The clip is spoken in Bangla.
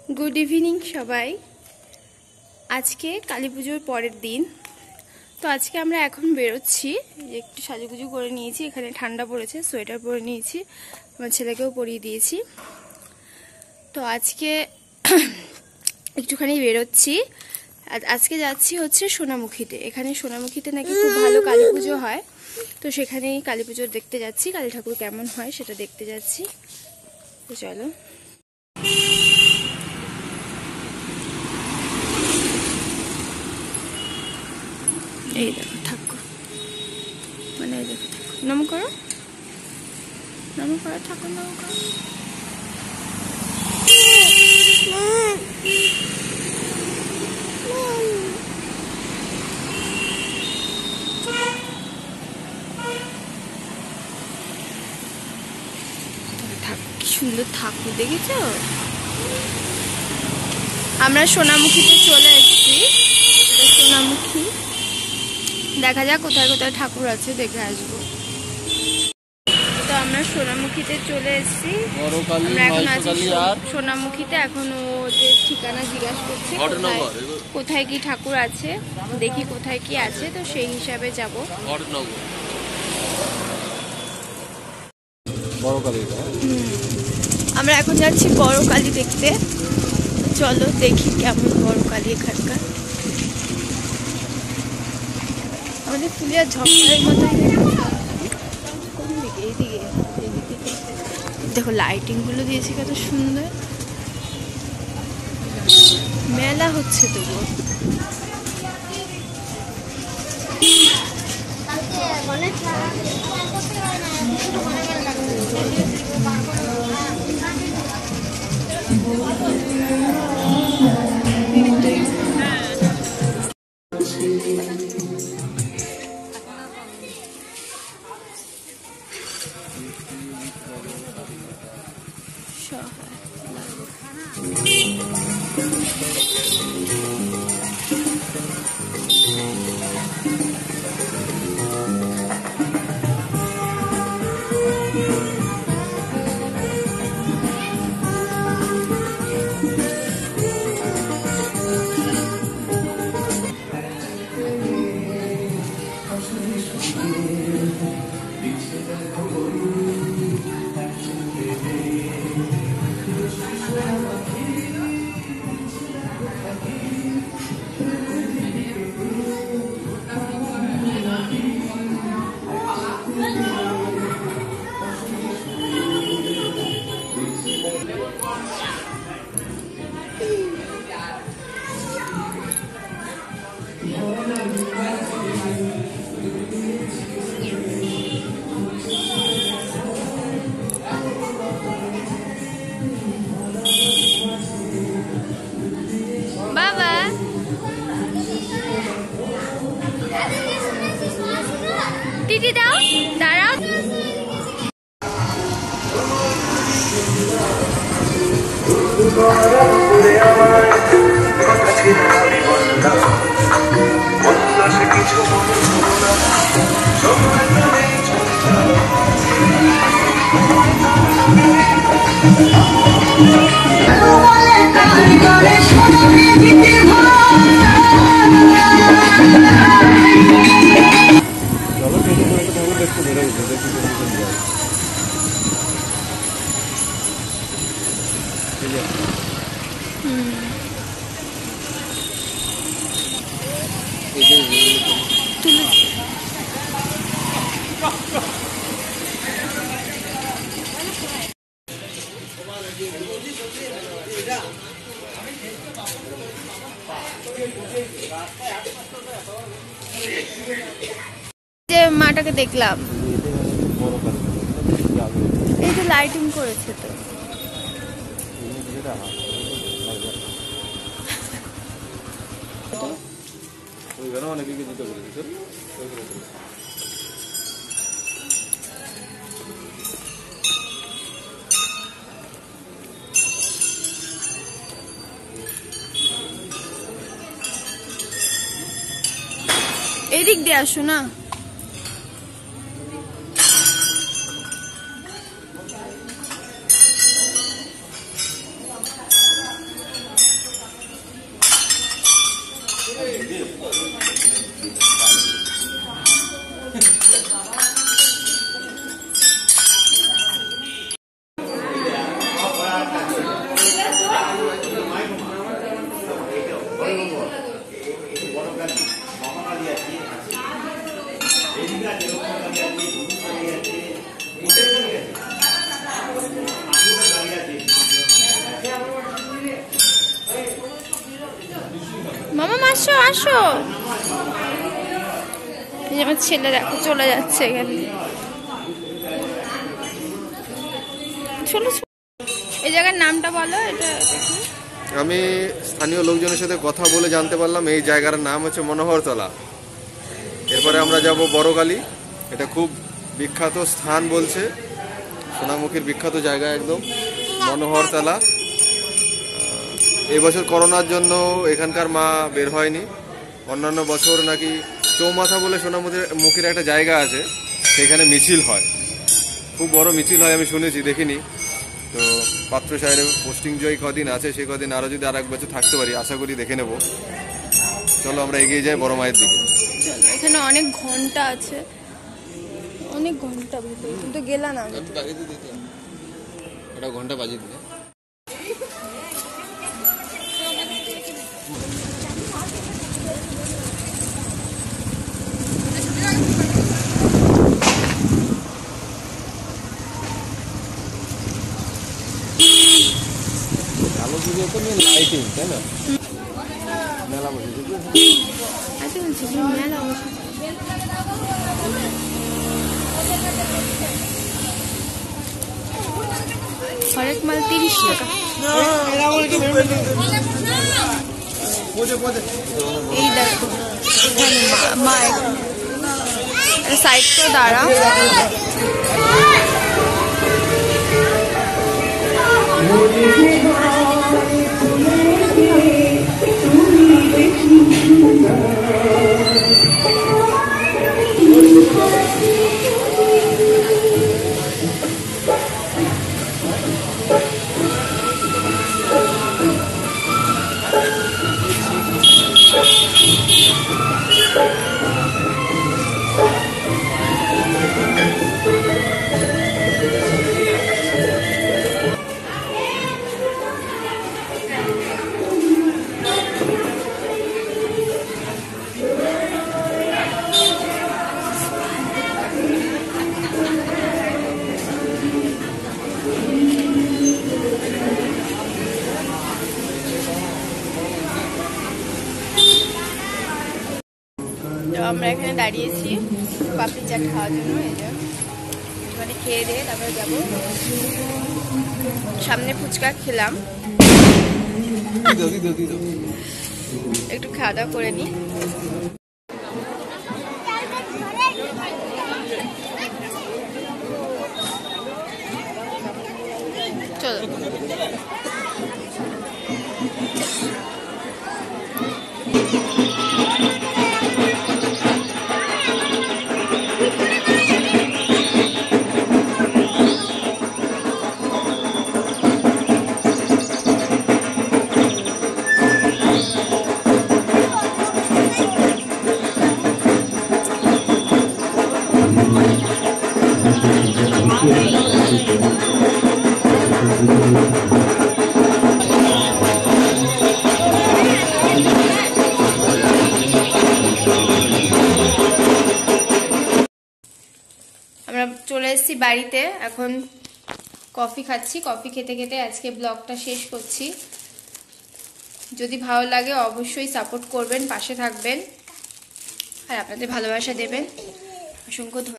गुड इवनिंग सबाई। आज के काली पुजोर परेर दिन तो आज के आमरा एखन बेरोচ্ছি एकटु साजुगुजु करे निয়েছি। এখানে ঠান্ডা পড়েছে, সোয়েটার পরে নিয়েছি, আমার ছেলেকেও পরিয়ে দিয়েছি। তো আজকে একটুখানি বেরোচ্ছি। আজকে যাচ্ছি হচ্ছে সোনামুখীতে। এখানে সোনামুখীতে নাকি খুব ভালো কালী পুজো হয়, তো সেখানেই কালী পুজো দেখতে যাচ্ছি। কালী ঠাকুর কেমন হয় সেটা দেখতে যাচ্ছি। তো চলো। এই দেখো ঠাকুর, মানে এই দেখো ঠাকুর, নম করো, নম করো ঠাকুর, নম করো। কি সুন্দর ঠাকুর দেখেছো? আমরা সোনামুখীতে চলে এসেছি। সোনামুখী দেখা যাক কোথায় কোথায় ঠাকুর আছে, দেখে আসবো। তো আমরা সোনামুখীতে চলে এসেছি। আমরা এখন আছি সোনামুখীতে। এখন ও যে ঠিকানা জিজ্ঞাসা করছে কোথায় কি ঠাকুর আছে, দেখি কোথায় কি আছে, তো সেই হিসাবে যাব। আমরা এখন যাচ্ছি বড় কালী দেখতে। চলো দেখি কেমন বড় কালী এখানকার। আমাদের ফুলিয়া ঝকড়ার মতো কোন দিকে? এইদিকে, এইদিকে দেখো লাইটিং গুলো দিয়েছে কত সুন্দর। মেলা হচ্ছে তবু। টিটি দাও, দাঁড়াও। যে মাটাকে দেখলাম, এই যে লাইটিং করেছে তো। এদিক দিয়ে আসো না। এসো। এই আমার ছেলে দেখো চলে যাচ্ছে এখানে। চলো এই জায়গার নামটা বলো। এটা দেখি আমি স্থানীয় লোকজনের সাথে কথা বলে জানতে পারলাম এই জায়গার নাম হচ্ছে মনোহরতলা। এরপরে আমরা যাব বড়কালী। এটা খুব বিখ্যাত স্থান বলছে, সোনামুখীর বিখ্যাত জায়গা একদম মনোহরতলা। এই বছর করোনার জন্য এখানকার মা বের হয়নি। অন্যান্য বছর নাকি চৌমাথা বলে সোনামুখীর একটা জায়গা আছে, সেখানে মিছিল হয়, খুব বড় মিছিল হয়, আমি শুনেছি, দেখিনি। তো পাত্র সাহেবের পোস্টিং জয় কদিন আছে, সে কদিন আরও যদি আর এক বছর থাকতে পারি আশা করি দেখে নেব। চলো আমরা এগিয়ে যাই বড় মায়ের দিকে। এখানে অনেক ঘন্টা আছে, অনেক ঘন্টা ভিতরে, কিন্তু গেলাম না। ওটা ঘন্টা বাজিয়ে দিলে কালো পুজো তো মেন লাইটিং, তাই না? মেলা বসেছে, মেলা হরেক মাল 30 টাকা। এই দেখো মা সাইড করে দাঁড়া। আমরা এখানে দাঁড়িয়েছি পাপড়ি চাট খাওয়ার জন্য। এই যে মানে খেয়ে দিয়ে তারপরে যাবো। সামনে ফুচকা খেলাম, একটু খাওয়া দাওয়া করে নিই। চলো আমরা চলে এসেছি বাড়িতে, এখন কফি খাচ্ছি। কফি খেতে খেতে আজকে ব্লগটা শেষ করছি। যদি ভালো লাগে অবশ্যই সাপোর্ট করবেন, পাশে থাকবেন আর আপনাদের ভালোবাসা দেবেন। অসংখ্য ধন্যবাদ।